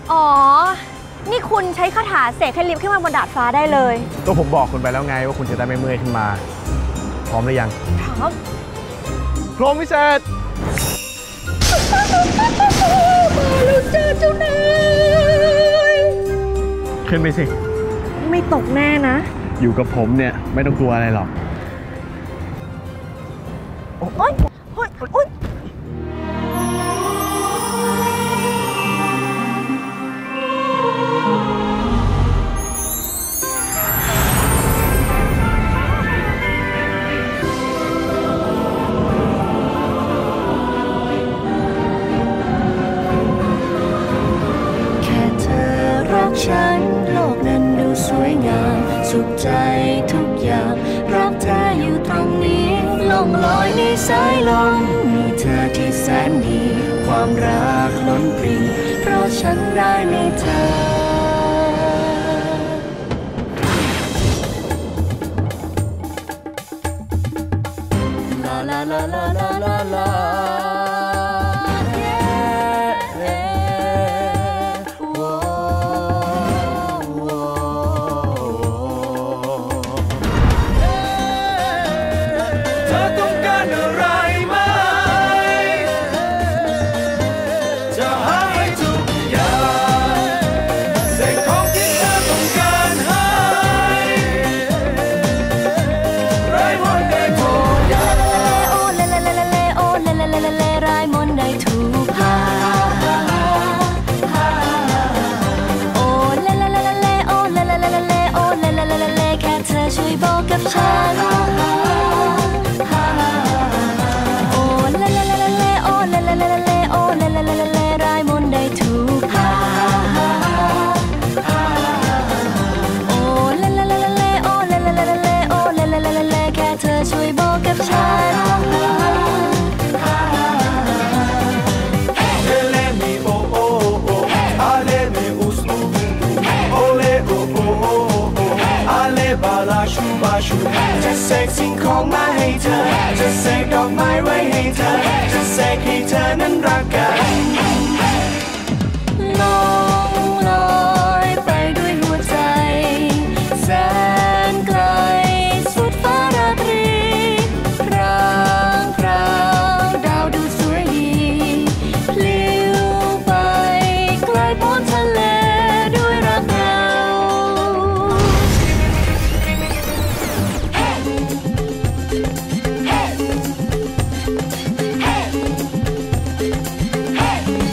อ๋อนี่คุณใช้คาถาเสกให้ลิฟต์ขึ้นมาบนดาดฟ้าได้เลยก็ผมบอกคุณไปแล้วไงว่าคุณจะได้ไม่เมื่อยขึ้นมาพร้อมหรือยังพร้อมพร้อมพิเศษมาแล้วเจอเจ้านายขึ้นไปสิไม่ตกแน่นะอยู่กับผมเนี่ยไม่ต้องกลัวอะไรหรอกโอ๊ยโอ๊ยโอ๊ยฉันโลกนั้นดูสวยงามสุขใจทุกอย่างรักเธออยู่ตรงนี้ล่องลอยในสายลมมีเธอที่แสนดีความรักล้นปรีเพราะฉันได้มีเธอลาลาลาลาลาลาลาช่วยบอกกับฉันโอ้เลเลเลเลโอ้เลเลเลเลโอ้เลเลเลเลรายมนต์ได้ถูกโอ้เลเลเลเลโอ้เลเลเลเลโอ้เลเลเลเลแค่เธอช่วยบอกกับฉันจะเสกสิ่งของมาให้เธอจะเสกดอกไม้ไว้ให้เธอจะเสกให้เธอนั้นรักกันลองลอยไปด้วยหัวใจแสนไกลสุดฟ้าราตรีพรางพรางดาวดูสวยดีพลิ้วไปไกลพ้นทะเลด้วยรักเราโ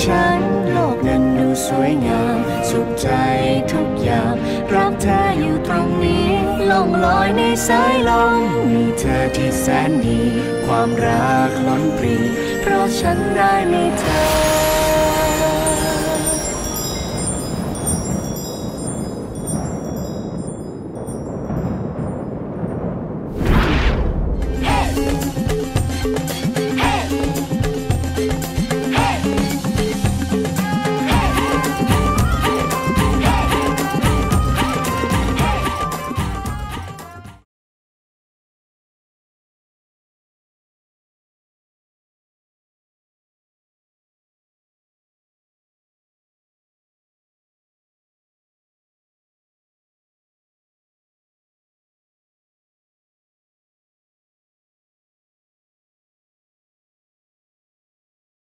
ฉันโลกนั้นดูสวยงามสุขใจทุกอย่างรักเธออยู่ตรงนี้ล่องลอยในสายลมมีเธอที่แสนดีความรักล้นปรีเพราะฉันได้มีเธอ